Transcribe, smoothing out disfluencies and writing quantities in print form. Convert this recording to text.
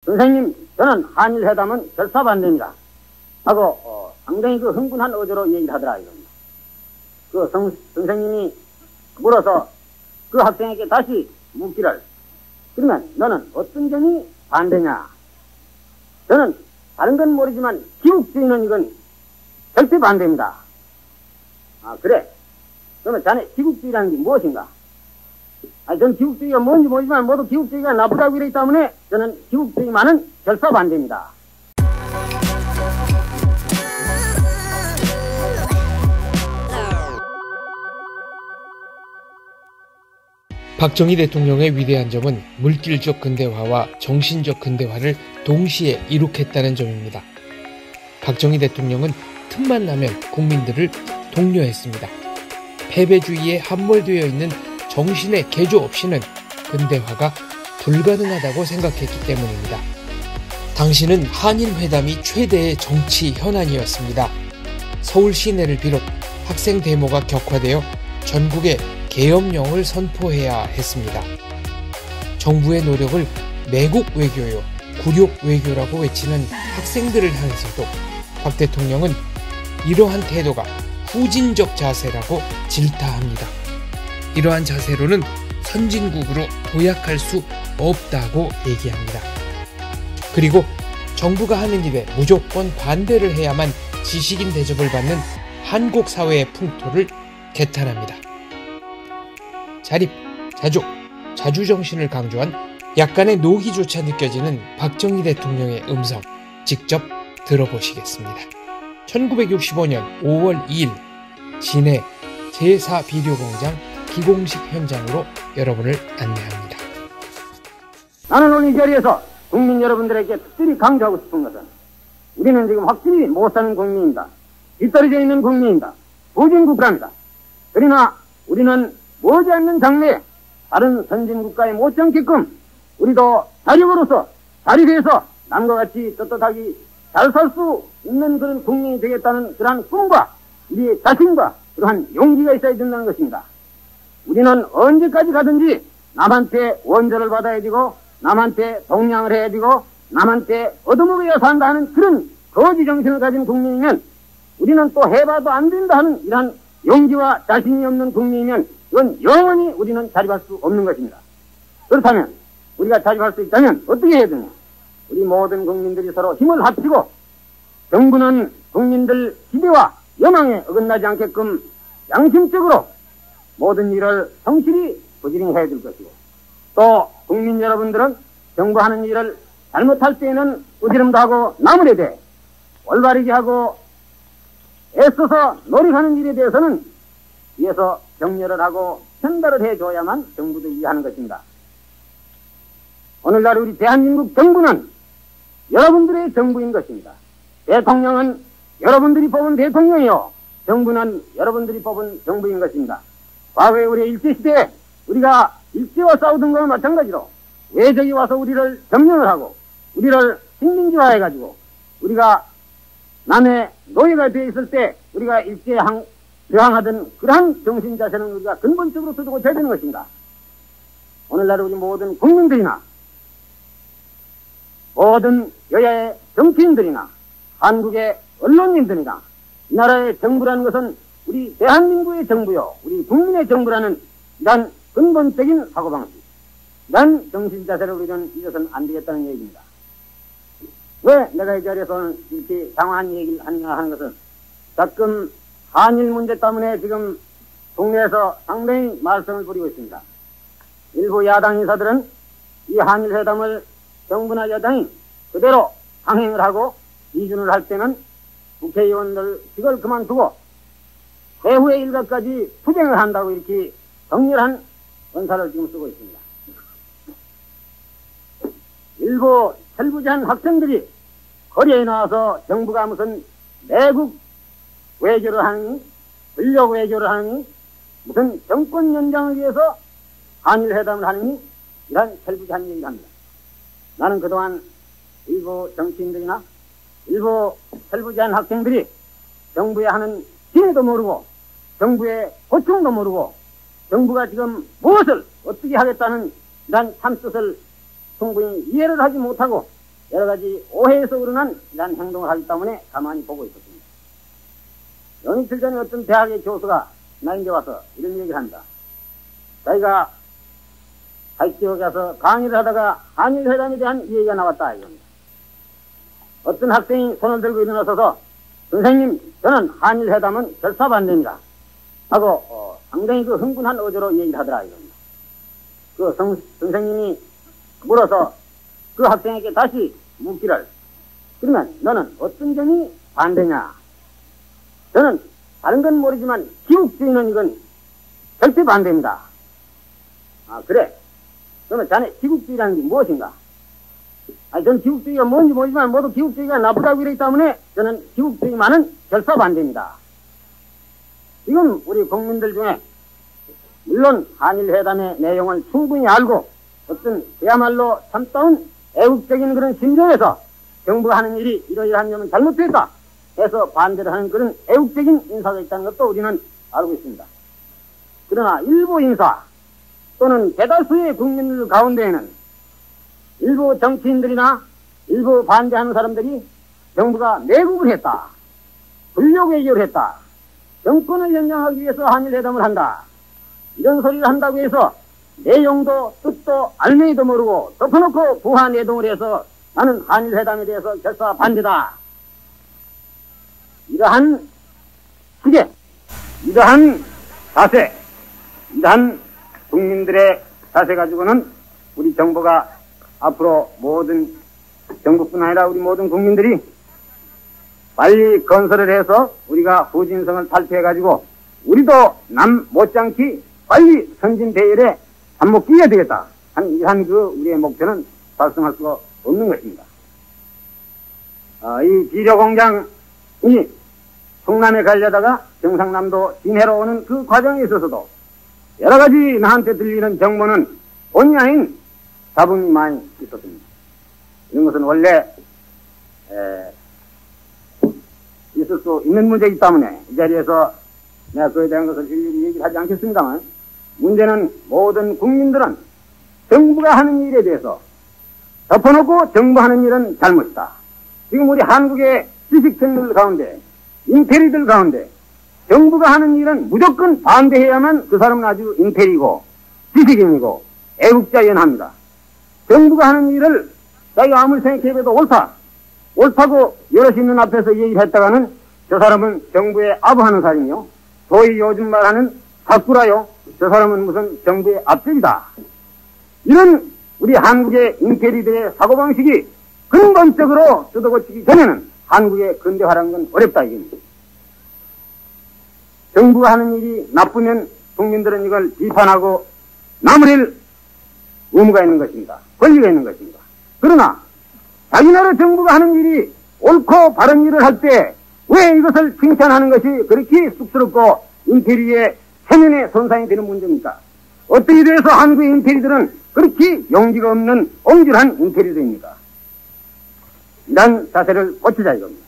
선생님, 저는 한일회담은 결사 반대입니다. 하고 상당히 그 흥분한 어조로 얘기를 하더라 이겁니다. 그 선생님이 물어서 그 학생에게 다시 묻기를, 그러면 너는 어떤 점이 반대냐? 저는 다른 건 모르지만 기국주의는 이건 절대 반대입니다. 아, 그래? 그러면 자네 기국주의라는 게 무엇인가? 아니, 저는 기국주의가 뭔지 모르지만 모두 기국주의가 나쁘다고 이러기 때문에 저는 기국주의만은 결사 반대입니다. 박정희 대통령의 위대한 점은 물질적 근대화와 정신적 근대화를 동시에 이룩했다는 점입니다. 박정희 대통령은 틈만 나면 국민들을 독려했습니다. 패배주의에 함몰되어 있는 정신의 개조 없이는 근대화가 불가능하다고 생각했기 때문입니다. 당시는 한일회담이 최대의 정치 현안이었습니다. 서울 시내를 비롯 학생 데모가 격화되어 전국에 계엄령을 선포해야 했습니다. 정부의 노력을 매국 외교요, 굴욕 외교라고 외치는 학생들을 향해서도 박 대통령은 이러한 태도가 후진적 자세라고 질타합니다. 이러한 자세로는 선진국으로 도약할 수 없다고 얘기합니다. 그리고 정부가 하는 일에 무조건 반대를 해야만 지식인 대접을 받는 한국 사회의 풍토를 개탄합니다. 자립, 자족, 자주정신을 강조한 약간의 노기조차 느껴지는 박정희 대통령의 음성 직접 들어보시겠습니다. 1965년 5월 2일 진해 제4비료공장 기공식 현장으로 여러분을 안내합니다. 나는 오늘 이 자리에서 국민 여러분들에게 특별히 강조하고 싶은 것은, 우리는 지금 확실히 못 사는 국민입니다. 뒤떨어져 있는 국민입니다. 후진국가입니다. 그러나 우리는 머지않는 장래에 다른 선진국가에 못지않게끔 우리도 자력으로서 자립해서 남과 같이 떳떳하게 잘 살 수 있는 그런 국민이 되겠다는 그러한 꿈과 우리의 자신과 그러한 용기가 있어야 된다는 것입니다. 우리는 언제까지 가든지 남한테 원조를 받아야 되고 남한테 동양을 해야 되고 남한테 얻어먹어야 산다 하는 그런 거지 정신을 가진 국민이면, 우리는 또 해봐도 안 된다 하는 이러한 용기와 자신이 없는 국민이면 이건 영원히 우리는 자립할 수 없는 것입니다. 그렇다면 우리가 자립할 수 있다면 어떻게 해야 되냐? 우리 모든 국민들이 서로 힘을 합치고 정부는 국민들 기대와 여망에 어긋나지 않게끔 양심적으로 모든 일을 성실히 부지런히 해야 될 것이고, 또 국민 여러분들은 정부 하는 일을 잘못할 때에는 꾸지람도 하고 나무래 돼 올바르게 하고 애써서 노력하는 일에 대해서는 위에서 격려를 하고 전달을 해줘야만 정부도 이해하는 것입니다. 오늘날 우리 대한민국 정부는 여러분들의 정부인 것입니다. 대통령은 여러분들이 뽑은 대통령이요, 정부는 여러분들이 뽑은 정부인 것입니다. 과거에 우리 일제시대에 우리가 일제와 싸우던 것과 마찬가지로 외적이 와서 우리를 점령을 하고 우리를 식민지화해가지고 우리가 남의 노예가 되어 있을 때 우리가 일제에 저항하던 그러한 정신자세는 우리가 근본적으로 두고 져야 되는 것입니다. 오늘날 우리 모든 국민들이나 모든 여야의 정치인들이나 한국의 언론인들이나 이 나라의 정부라는 것은 우리 대한민국의 정부요, 우리 국민의 정부라는 이런 근본적인 사고방식, 이런 정신자세를 우리는 잊어서는 안 되겠다는 얘기입니다. 왜 내가 이 자리에서 이렇게 장황한 얘기를 하느냐 하는 것은, 가끔 한일 문제 때문에 지금 국내에서 상당히 말썽을 부리고 있습니다. 일부 야당 인사들은 이 한일 회담을 정부나 여당이 그대로 강행을 하고 이준을 할 때는 국회의원들 직을 그만두고 세후의 일각까지 투쟁을 한다고 이렇게 격렬한 언사를 지금 쓰고 있습니다. 일부 철부지한 학생들이 거리에 나와서 정부가 무슨 내국 외교를 하느니, 권력 외교를 하느니, 무슨 정권 연장을 위해서 한일회담을 하느니, 이런 철부지한 얘기를 합니다. 나는 그동안 일부 정치인들이나 일부 철부지한 학생들이 정부에 하는 진해도 모르고 정부의 고충도 모르고 정부가 지금 무엇을 어떻게 하겠다는 이런 참뜻을 충분히 이해를 하지 못하고 여러 가지 오해에서 우러난 이러한 행동을 하기 때문에 가만히 보고 있었습니다. 며칠 전에 어떤 대학의 교수가 나에게 와서 이런 얘기를 한다. 자기가 하이티역에 가서 강의를 하다가 한일회담에 대한 얘기가 나왔다 이겁니다. 어떤 학생이 손을 들고 일어나서서 선생님, 저는 한일회담은 결사 반대입니다 하고 상당히 그 흥분한 어조로 얘기를 하더라 이겁니다. 그 선생님이 물어서 그 학생에게 다시 묻기를, 그러면 너는 어떤 점이 반대냐? 저는 다른 건 모르지만 기국주의는 이건 절대 반대입니다. 아, 그래? 그러면 자네 기국주의라는 게 무엇인가? 아니, 저는 기국주의가 뭔지 모르지만 모두 기국주의가 나쁘다고 이러기 때문에 저는 기국주의만은 결사 반대입니다. 지금 우리 국민들 중에 물론 한일회담의 내용을 충분히 알고 어떤 그야말로 참다운 애국적인 그런 심정에서 정부가 하는 일이 이러이러한 점은 잘못됐다 해서 반대를 하는 그런 애국적인 인사가 있다는 것도 우리는 알고 있습니다. 그러나 일부 인사 또는 대다수의 국민들 가운데에는 일부 정치인들이나 일부 반대하는 사람들이 정부가 내국을 했다, 불력 외교를 했다, 정권을 연장하기 위해서 한일회담을 한다, 이런 소리를 한다고 해서 내용도 뜻도 알맹이도 모르고 덮어놓고 부하 내동을 해서 나는 한일회담에 대해서 결사 반대다, 이러한 시계, 이러한 자세, 이러한 국민들의 자세 가지고는 우리 정부가 앞으로 모든 정부뿐 아니라 우리 모든 국민들이 빨리 건설을 해서 우리가 후진성을 탈피해가지고 우리도 남 못지않게 빨리 선진 대열에 한몫 끼어야 되겠다 하는 이러한 그 우리의 목표는 달성할 수가 없는 것입니다. 이 비료공장이 충남에 가려다가 경상남도 진해로 오는 그 과정에 있어서도 여러 가지 나한테 들리는 정보는 본의 아닌 잡음이 많이 있었습니다. 이런 것은 원래 있을 수 있는 문제이기 때문에 이 자리에서 내가 그에 대한 것을 일일이 얘기를 하지 않겠습니다만, 문제는 모든 국민들은 정부가 하는 일에 대해서 덮어놓고 정부 하는 일은 잘못이다. 지금 우리 한국의 지식층들 가운데, 인테리들 가운데 정부가 하는 일은 무조건 반대해야만 그 사람은 아주 인테리고 지식인이고 애국자연합니다. 정부가 하는 일을 자기가 아무리 생각해봐도 옳다고 여럿이 있는 앞에서 얘기를 했다가는 저 사람은 정부에 아부하는 사람이요, 소위 요즘 말하는 사꾸라요, 저 사람은 무슨 정부의 앞쪽이다. 이런 우리 한국의 인테리들의 사고방식이 근본적으로 뜯어고치기 전에는 한국의 근대화라는 건 어렵다 이겁니다. 정부가 하는 일이 나쁘면 국민들은 이걸 비판하고 나무랄 의무가 있는 것입니다. 권리가 있는 것입니다. 그러나 자기 나라 정부가 하는 일이 옳고 바른 일을 할 때 왜 이것을 칭찬하는 것이 그렇게 쑥스럽고 인테리어의 체면에 손상이 되는 문제입니까? 어떻게 돼서 한국의 인테리어들은 그렇게 용기가 없는 옹졸한 인테리어입니까? 이런 자세를 고치자 이겁니다.